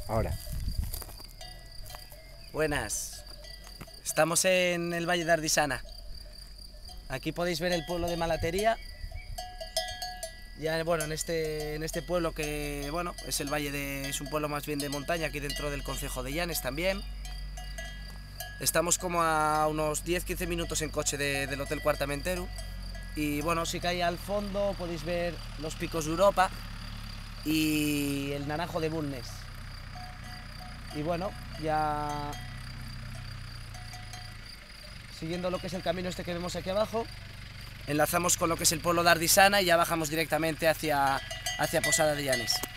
Ahora. Buenas. Estamos en el Valle de Ardisana. Aquí podéis ver el pueblo de Malatería. Ya, bueno, en este pueblo que, bueno, es el valle de, es un pueblo más bien de montaña, aquí dentro del concejo de Llanes también. Estamos como a unos 10-15 minutos en coche del Hotel Cuartamentero. Y bueno, sí que ahí al fondo podéis ver los picos de Europa y el Naranjo de Bulnes. Y bueno, ya siguiendo lo que es el camino este que vemos aquí abajo, enlazamos con lo que es el pueblo de Ardisana y ya bajamos directamente hacia Posada de Llanes.